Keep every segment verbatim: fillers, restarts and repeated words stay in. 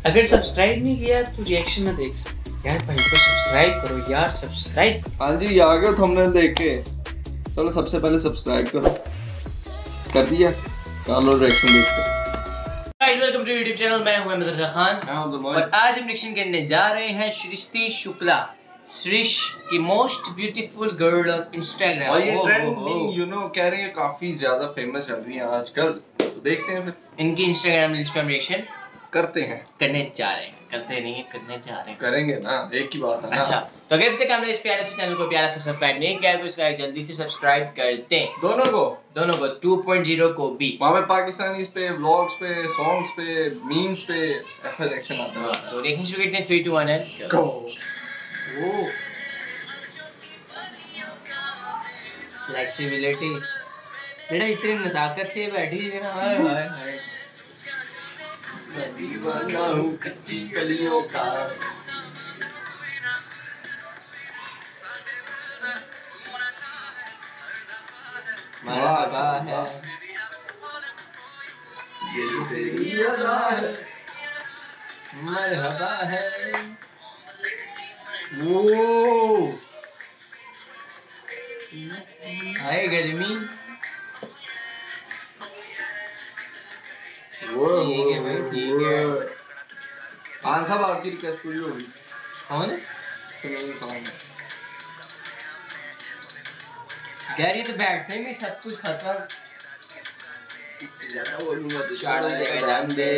अगर सब्सक्राइब नहीं किया तो रिएक्शन ना देख यार भाई को सब्सक्राइब करो यार सब्सक्राइब। हाँ जी आ गए थंबनेल देख के। चलो सबसे पहले सब्सक्राइब करो। कर दिया? चलो रिएक्शन देखते हैं। Welcome to YouTube channel. मैं हूं अहमद रजा खान और आज हम रिएक्शन करने जा रहे हैं सृष्टि शुक्ला, सृश की most beautiful girl on Instagram. और ये ट्रेंडिंग यू नो कह रही है काफी ज्यादा फेमस चल रही है आजकल, तो देखते हैं फिर इनकी इंस्टाग्राम रील्स पे हम रिएक्शन करते हैं। करने जा रहे हैं, करते नहीं है करने जा रहे हैं। करेंगे ना, एक ही बात है ना। अच्छा तो अगर अब तक हमने इस प्यारे से चैनल को प्यारा से सब्सक्राइब नहीं किया तो इसका जल्दी से सब्सक्राइब करते हैं। दोनों को दोनों को टू पॉइंट ज़ीरो को भी। वहाँ पे पाकिस्तानी पे, व्लॉग्स पे, सॉन्ग्स पे, मीम्स पे ऐसा रिएक्शन आता है। तो रिएक्शन शुरू करते हैं three two one and go. ओ फ्लेक्सिबिलिटी बेटा इतनी नजाकत से बैठी है ना। हाय हाय हाय मैं दीवाना हूँ कच्ची गलियों का। मरहबा है ये तेरी अदा है, मरहबा है। वो हाय गर्मी। वो ठीक है भाई ठीक है। खान साहब आपकी रिक्वेस्ट पूरी होगी। कौन? सुनील खान। यार ये तो बैठने में सब कुछ खत्म। इससे ज्यादा बोलूंगा तो चार जगह जान दे।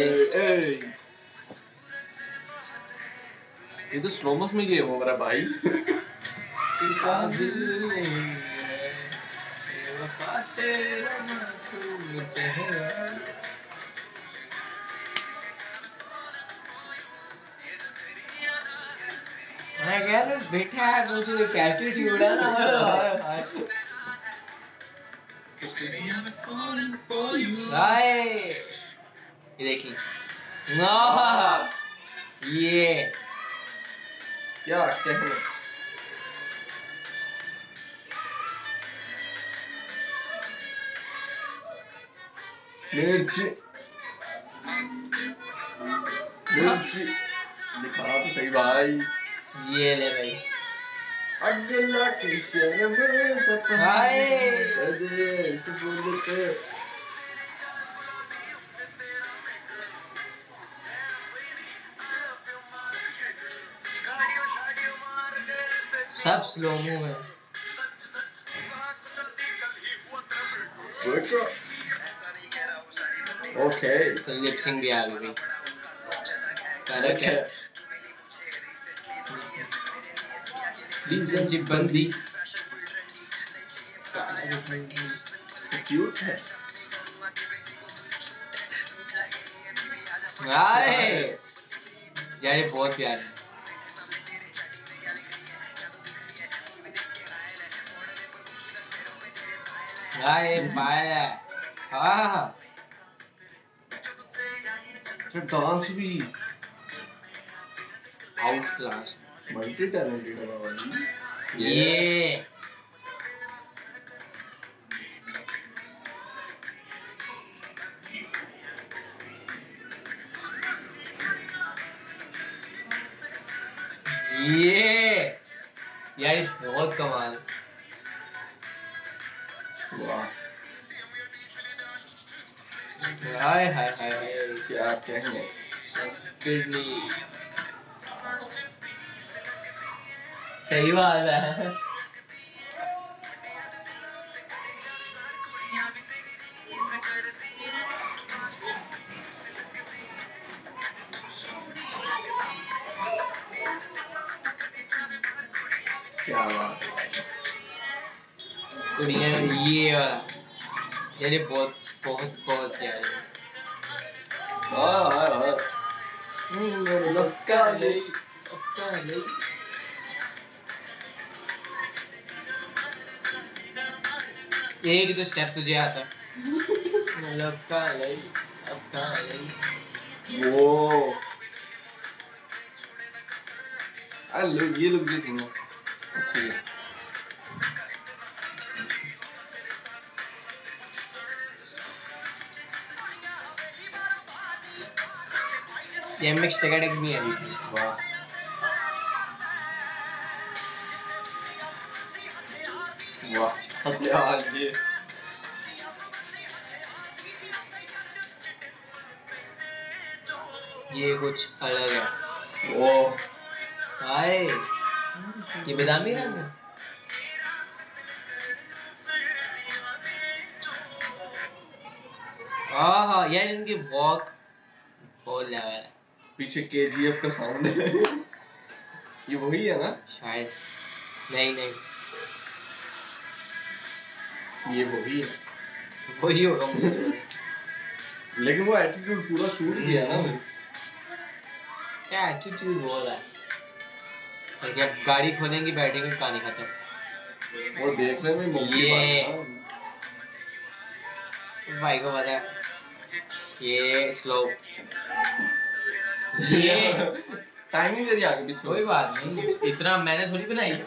ये तो स्लो मोशन में गेम हो रहा भाई। दिल में वफा तेरा मासूम चेहरा। मैं कह रहा हूँ बैठा है तो जो एक एटीट्यूड है ना हाय हाय। ये देखिए ये क्या कहने। मिर्ची मिर्ची दिखा तो सही भाई। ये ले भाई अगला किसी में सपना दे सुबह के। सब स्लोमो है। ओके तो लिपसिंग भी आ गई। करेक्ट है। रिलेशनशिप बंदी क्यूट है। हाय यार ये बहुत प्यार है। हाय पाया हाँ डांस भी आउट क्लास मल्टी टैलेंटेड है भाई। ये ये यार ये बहुत कमाल। वाह हाय हाय हाय हाय क्या कहने। किडनी सही बात है। क्या बात है। कुड़ियाँ ये वाला यार ये बहुत बहुत बहुत प्यार है। हाँ हाँ हाँ लक्का ले लक्का ले। एक जो स्टेप तुझे आता लक्का ले लक्का ले। वो आ लुक ये लुक भी थी ना अच्छी है। ये मिक्स टगड़क भी है अभी। वाह वाह यार ये ये कुछ अलग है। ओ हाय ये बादामी रंग है। हाँ यार इनकी वॉक बहुत लेवल है। पीछे केजीएफ का साउंड है। ये वही है ना शायद नहीं नहीं ये वही है वही होगा मुझे। लेकिन वो एटीट्यूड पूरा शूट किया ना भाई। क्या एटीट्यूड बोल रहा है। और क्या गाड़ी खोलेंगे बैठेंगे कहानी खत्म। वो देखने में मुमकिन ये है भाई को पता है ये स्लो ये टाइमिंग तेरी आगे पीछे कोई बात नहीं इतना मैंने थोड़ी बनाई है।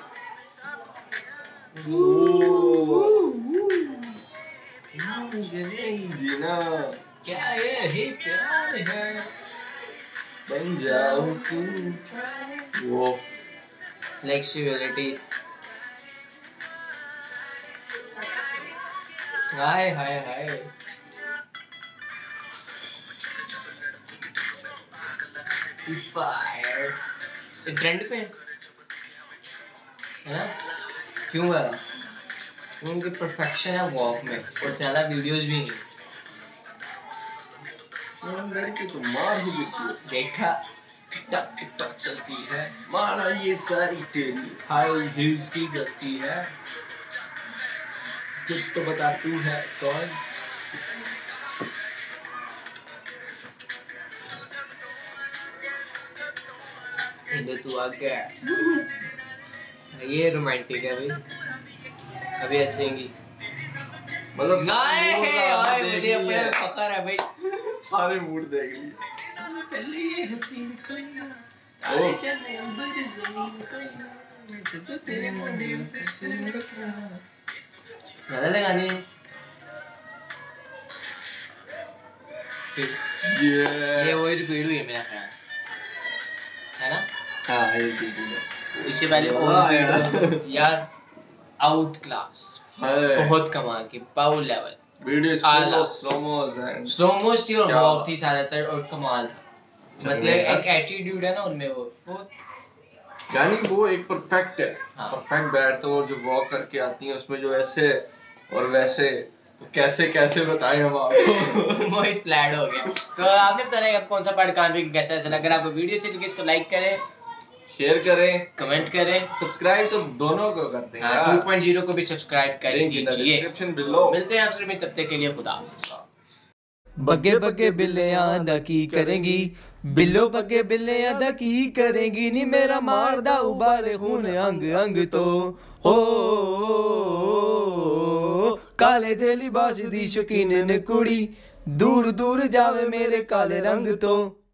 जीना क्या ये ही प्यार है बन जाओ तू वो फ्लेक्सिबिलिटी। हाय हाय हाय फायर ये ट्रेंड पे है ना क्यों है उनकी परफेक्शन है वॉक में और ज्यादा वीडियोस भी हैं। लड़की तो मार ही देती है। देखा टक टक चलती है मारा ये सारी तेरी हाई हील्स की गलती है जब तो बता तू है कौन। तू आ गया ये रोमांटिक है भाई अभी हंसेंगी मतलब गाए है ओए मुझे अपना फखर है भाई सारे मूड देख लिए। चलिए हसीन कोइना तारे चले अंबर जमीन कोइना जब तेरे मुंडे पे सिर रखना ज्यादा लगानी ये ये वही रिपीट हुई है मेरा ख्याल है ना। हाँ ये ठीक है। इसके पहले और वीडियो यार आउट क्लास बहुत कमाल की power level video slomos and slomos थी और वॉक थी ज्यादातर और कमाल था। मतलब एक एटीट्यूड है ना उनमें वो वो यानी वो एक परफेक्ट है। हाँ। परफेक्ट बैट तो जो वॉक करके आती है उसमें जो ऐसे और वैसे तो कैसे कैसे बताएं हम आपको। मोहित फ्लैट हो गया। तो आपने बताया आप कौन सा पार्ट कहाँ पे कैसा ऐसा लग रहा है आपको वीडियो से इसको लाइक करें शेयर करें कमेंट करें सब्सक्राइब तो दोनों को करते हैं टू पॉइंट ज़ीरो को भी सब्सक्राइब कर दीजिए। डिस्क्रिप्शन बिलो मिलते हैं आपसे तब तक के लिए खुदा। बगे बगे बिल्ले आंदा की करेंगी बिल्लो बगे बिल्ले आंदा की करेंगी नी मेरा मारदा उबाले खून अंग अंग तो हो काले जे लिबास दी शौकीन ने कुड़ी दूर दूर जावे मेरे काले रंग तो।